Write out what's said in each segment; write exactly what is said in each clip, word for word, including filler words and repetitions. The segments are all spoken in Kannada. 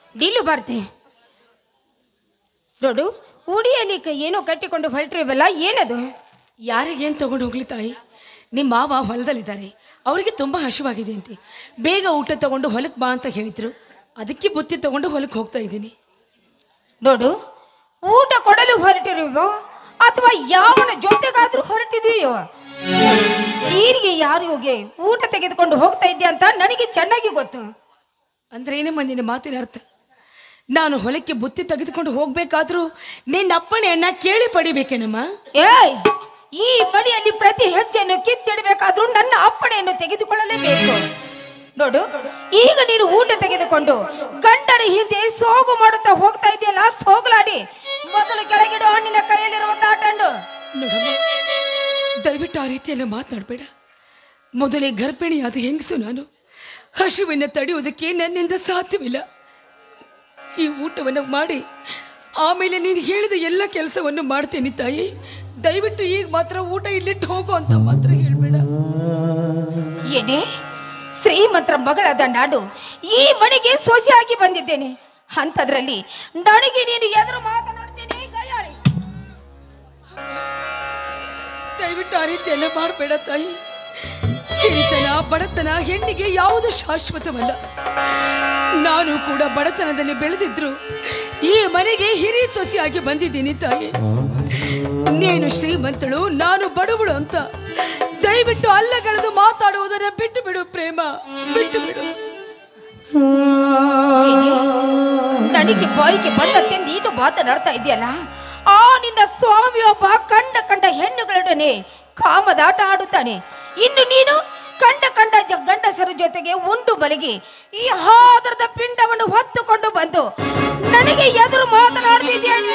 ಡೀಲು ಬಾರ್ತೆ ನೋಡು, ಉಡಿಯಲ್ಲಿ ಏನೋ ಕಟ್ಟಿಕೊಂಡು ಹೊರಟಿರುವಲ್ಲ, ಏನದು? ಯಾರಿಗೇನು ತಗೊಂಡು ಹೋಗ್ಲಿ ತಾಯಿ? ನಿಮ್ಮ ಮಾವ ಹೊಲದಲ್ಲಿದ್ದಾರೆ, ಅವರಿಗೆ ತುಂಬ ಹಸಿವಾಗಿದೆ ಅಂತೆ. ಬೇಗ ಊಟ ತಗೊಂಡು ಹೊಲಕ್ಕೆ ಬಾ ಅಂತ ಹೇಳಿದ್ರು. ಅದಕ್ಕೆ ಬುತ್ತಿ ತಗೊಂಡು ಹೊಲಕ್ಕೆ ಹೋಗ್ತಾ ಇದ್ದೀನಿ. ನೋಡು, ಊಟ ಕೊಡಲು ಹೊರಟಿರುವೋ ಅಥವಾ ಯಾವನ ಜೊತೆಗಾದ್ರೂ ಹೊರಟಿದೆಯೋ, ನೀರಿಗೆ ಯಾರು ಹೋಗಿ ಊಟ ತೆಗೆದುಕೊಂಡು ಹೋಗ್ತಾ ಇದೆಯಾ ಅಂತ ನನಗೆ ಚೆನ್ನಾಗಿ ಗೊತ್ತು. ಅಂದ್ರೆ ಏನಮ್ಮ ನಿನ್ನ ಮಾತಿನ ಅರ್ಥ? ನಾನು ಹೊಲಕ್ಕೆ ಬುತ್ತಿ ತೆಗೆದುಕೊಂಡು ಹೋಗ್ಬೇಕಾದ್ರೂ ನಿನ್ನ ಅಪ್ಪಣೆಯನ್ನ ಕೇಳಿ ಪಡಿಬೇಕೇನಮ್ಮ? ಏಯ್, ಈ ಮನೆಯಲ್ಲಿ ಪ್ರತಿ ಹೆಜ್ಜೆಯನ್ನು ಕಿತ್ತಿಡಬೇಕಾದ್ರೂ ನನ್ನ ಅಪ್ಪಣೆಯನ್ನು ತೆಗೆದುಕೊಳ್ಳಲೇಬೇಕು. ನೋಡು, ಈಗ ನೀನು ಊಟ ತೆಗೆದುಕೊಂಡು ಗಂಡನ ಹಿಂದೆ ಸೋಗು ಮಾಡುತ್ತಾ ಹೋಗ್ತಾ ಇದೆಯಲ್ಲ, ಸೋಗಲಾಡಿ ಮೊದಲು ಕೆಳಗಿಡು ಹಣ್ಣಿನ ಕೈಯಲ್ಲಿರುವ ತಾಟನ್ನು. ನೋಡಮ್ಮ, ದಯವಿಟ್ಟು ಆ ರೀತಿಯೆಲ್ಲ ಮಾತನಾಡಬೇಡ. ಮೊದಲೇ ಗರ್ಭಿಣಿಯಾದ ಹೆಂಗಸು ನಾನು. ಹಸಿವನ್ನು ತಡೆಯುವುದಕ್ಕೆ ನನ್ನಿಂದ ಸಾಧ್ಯವಿಲ್ಲ. ಈ ಊಟವನ್ನು ಮಾಡಿ ಆಮೇಲೆ ನೀನು ಹೇಳಿದ ಎಲ್ಲ ಕೆಲಸವನ್ನು ಮಾಡ್ತೇನೆ ತಾಯಿ. ದಯವಿಟ್ಟು ಈಗ ಮಾತ್ರ ಊಟ ಇಲ್ಲಿಟ್ಟು ಹೋಗು ಅಂತ ಮಾತ್ರ ಹೇಳಬೇಡ. ಏನೇ, ಶ್ರೀಮಂತರ ಮಗಳಾದ ನಾನು ಈ ಮನೆಗೆ ಸೊಸೆಯಾಗಿ ಬಂದಿದ್ದೇನೆ, ಅಂಥದ್ರಲ್ಲಿ ನನಗೆ ನೀನು ಎದುರು ಮಾತನಾಡ್ತೇನೆ ಗಯಾಳಿ. ದಯವಿಟ್ಟು ಆ ರೀತಿಯೆಲ್ಲ ಮಾಡಬೇಡ ತಾಯಿ. ಸಿರಿತನ ಬಡತನ ಹೆಣ್ಣಿಗೆ ಯಾವುದು ಶಾಶ್ವತವಲ್ಲ. ನಾನು ಕೂಡ ಬಡತನದಲ್ಲಿ ಬೆಳೆದಿದ್ರು ಈ ಮನೆಗೆ ಹಿರಿ ಸೊಸೆಯಾಗಿ ಬಂದಿದ್ದೀನಿ ತಾಯಿ. ನೀನು ಶ್ರೀಮಂತಳು, ನಾನು ಬಡವಳು ಅಂತ ದಯವಿಟ್ಟು ಅಲ್ಲಗಳೆದು ಮಾತಾಡುವುದನ್ನ ಬಿಟ್ಟು ಬಿಡು ಪ್ರೇಮ, ಬಿಟ್ಟು ಬಿಡು. ನನಗೆ ಬಾಯಿಗೆ ಬಂದಂತೆ ನೀನು ಮಾತನಾಡ್ತಾ ಇದೆಯಲ್ಲ, ಆ ನಿನ್ನ ಸ್ವಾಮಿಯೊಬ್ಬ ಕಂಡ ಕಂಡ ಹೆಣ್ಣುಗಳೊಡನೆ ಕಾಮದಾಟ ಆಡುತ್ತಾನೆ. ಇನ್ನು ನೀನು ಕಂಡ ಕಂಡ ಗಂಡಸರ ಜೊತೆಗೆ ಉಂಡು ಬಲಿಗೆ ಈ ಹಾದರದ ಪಿಂಡವನ್ನು ಹೊತ್ತುಕೊಂಡು ಬಂದು ನನಗೆ ಎದುರು ಮಾತನಾಡ್ತಿದ್ದೇನೆ.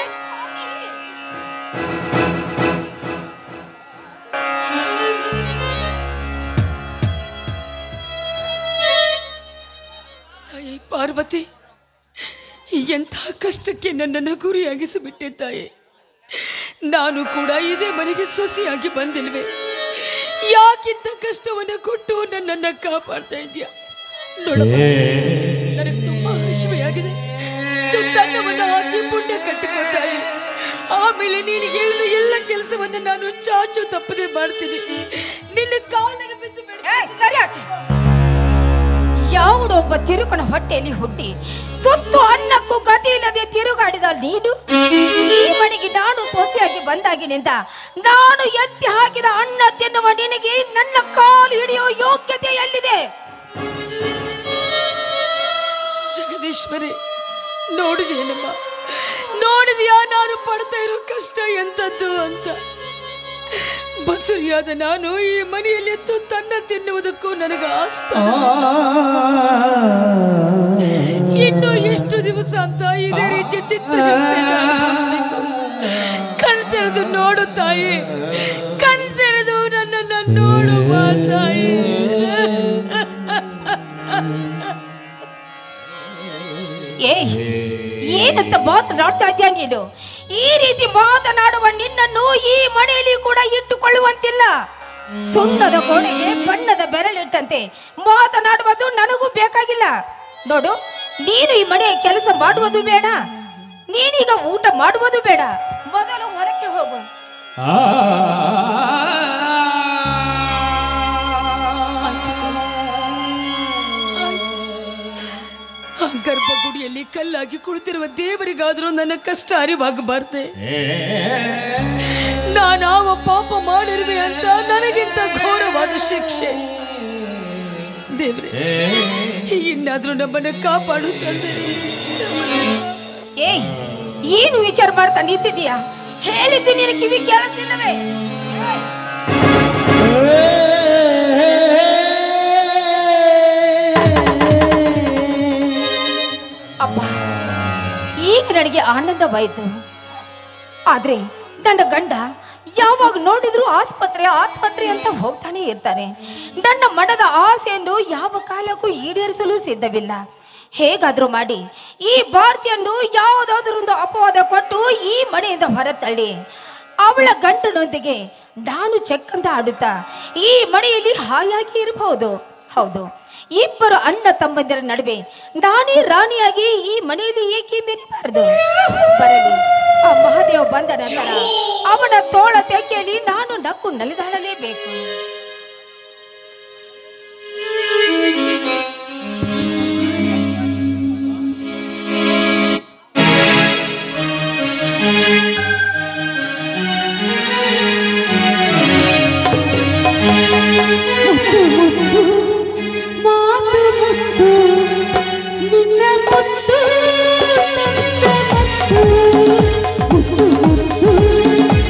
ತಾಯಿ ಪಾರ್ವತಿ, ಎಂಥ ಕಷ್ಟಕ್ಕೆ ನನ್ನನ್ನು ಗುರಿಯಾಗಿಸಿಬಿಟ್ಟೆ ತಾಯಿ. ನಾನು ಕೂಡ ಇದೇ ಮನೆಗೆ ಸೊಸೆಯಾಗಿ ಬಂದಿಲ್ವೇ? ಯಾಕಿಂತ ಕಷ್ಟವನ್ನು ಕೊಟ್ಟು ನನ್ನನ್ನು ಕಾಪಾಡ್ತಾ ಇದೆಯಾ? ನೋಡಮ್ಮ, ನನಗೆ ತುಂಬಾ ಹಸಿವೆಯಾಗಿದೆ. ತುತ್ತನ್ನವನ್ನು ಹಾಕಿ ಪುಣ್ಯ ಕಟ್ಟಿಕೊತಾಯಿ. ಆಮೇಲೆ ನೀನು ಹೇಳಿದ ಎಲ್ಲ ಕೆಲಸವನ್ನು ನಾನು ಚಾಚು ತಪ್ಪದೆ ಮಾಡ್ತೀನಿ. ನಿನ್ನ ಕಾಲಿಗೆ ಬಿದ್ದು ಬೇಡ. ಸರಿ ಆಚೆ. ಯಾವುದೊಬ್ಬ ತಿರುಕನ ಹೊಟ್ಟೆಯಲ್ಲಿ ಹುಟ್ಟಿ ತುತ್ತು ಅನ್ನಕ್ಕೂ ಗತಿ ಇಲ್ಲದೆ ತಿರುಗಾಡಿದ ನೀನು ಈ ಮನೆಗೆ ನಾನು ಸೊಸೆಯಾಗಿ ಬಂದಾಗಿನಿಂದ ನಾನು ಎತ್ತಿ ಹಾಕಿದ ಅನ್ನ ತಿನ್ನುವ ನಿನಗೆ ನನ್ನ ಕಾಲು ಹಿಡಿಯೋ ಯೋಗ್ಯತೆ ಎಲ್ಲಿದೆ? ಜಗದೀಶ್ವರಿ, ನೋಡಿದೇನಮ್ಮ, ನೋಡಿದ್ಯಾ ನಾನು ಪಡ್ತಾ ಇರೋ ಕಷ್ಟ ಎಂತದ್ದು ಅಂತ? ಬಸುರಿಯಾದ ನಾನು ಈ ಮನೆಯಲ್ಲಿ ಎತ್ತು ತನ್ನ ತಿನ್ನುವುದಕ್ಕೂ ನನಗೆ ಆಸ್ತ. ಇನ್ನು ಎಷ್ಟು ದಿವಸ ಅಂತ ಇದೇ ರೀತಿ ಚಿತ್ರ ಕಣ್ಸೆರೆದು ನೋಡು ತಾಯಿ, ಕಣ್ಸೆರೆದು ನನ್ನನ್ನು ನೋಡುವ ತಾಯಿ. ಏ, ಏನಂತ ಮಾತನಾಡ್ತಾ ಇದ್ಯಾ ನೀನು? ಈ ರೀತಿ ಮಾತನಾಡುವ ನಿನ್ನನ್ನು ಈ ಮನೆಯಲ್ಲಿ ಕೂಡ ಇಟ್ಟುಕೊಳ್ಳುವಂತಿಲ್ಲ. ಸುಣ್ಣದ ಗೋಡೆಗೆ ಬಣ್ಣದ ಬೆರಳಿಟ್ಟಂತೆ ಮಾತನಾಡುವುದು ನನಗೂ ಬೇಕಾಗಿಲ್ಲ. ನೋಡು, ನೀನು ಈ ಮನೆಯ ಕೆಲಸ ಮಾಡುವುದು ಬೇಡ, ನೀನೀಗ ಊಟ ಮಾಡುವುದು ಬೇಡ. ಮೊದಲು ಹೊರಕ್ಕೆ ಹೋಗು. ಗರ್ಭಗುಡಿಯಲ್ಲಿ ಕಲ್ಲಾಗಿ ಕುಳಿತಿರುವ ದೇವರಿಗಾದರೂ ನನ್ನ ಕಷ್ಟ ಅರಿವಾಗಬಾರ್ದೆ? ನಾನಾವ ಪಾಪ ಮಾಡಿರುವೆ ಅಂತ ನನಗಿಂತ ಘೋರವಾದ ಶಿಕ್ಷೆ. ದೇವ್ರೆ, ಇನ್ನಾದ್ರೂ ನಮ್ಮನ್ನು ಕಾಪಾಡುತ್ತದೆ. ಏಯ್, ಏನು ವಿಚಾರ ಮಾಡ್ತಾ ನಿಂತಿದೀಯಾ? ಹೇಳಿದ್ದು ನಿನ್ನ ಕಿವಿ ಕೇಳಿಸ್ತಿಲ್ಲವೇ? ಅಪ್ಪ, ಈಗ ನನಗೆ ಆನಂದವಾಯಿತು. ಆದ್ರೆ ನನ್ನ ಗಂಡ ಯಾವಾಗ ನೋಡಿದ್ರು ಆಸ್ಪತ್ರೆ ಆಸ್ಪತ್ರೆ ಅಂತ ಹೋಗ್ತಾನೆ ಇರ್ತಾರೆ. ನನ್ನ ಮನದ ಆಸೆಯನ್ನು ಯಾವ ಕಾಲಕ್ಕೂ ಈಡೇರಿಸಲು ಸಿದ್ಧವಿಲ್ಲ. ಹೇಗಾದ್ರೂ ಮಾಡಿ ಈ ಭಾರತಿಯನ್ನು ಯಾವುದಾದ್ರೊಂದು ಅಪವಾದ ಕೊಟ್ಟು ಈ ಮನೆಯಿಂದ ಹೊರತಳ್ಳಿ ಅವಳ ಗಂಡನೊಂದಿಗೆ ನಾನು ಚೆಕ್ ಅಂತ ಆಡುತ್ತಾ ಈ ಮನೆಯಲ್ಲಿ ಹಾಯಾಗಿ ಇರಬಹುದು. ಹೌದು, ಇಬ್ಬರು ಅಣ್ಣ ತಮ್ಮಂದಿರ ನಡುವೆ ನಾನೇ ರಾಣಿಯಾಗಿ ಈ ಮನೆಯಲ್ಲಿ ಏಕೆ ಮೆರಿಬಾರದು? ಬರಲಿ, ಆ ಮಹಾದೇವ ಬಂದ ನಂತರ ಅವನ ತೋಳ ತೆಕ್ಕೆಯಲ್ಲಿ ನಾನು ನಕ್ಕು ನಲಿದಾಡಲೇಬೇಕು.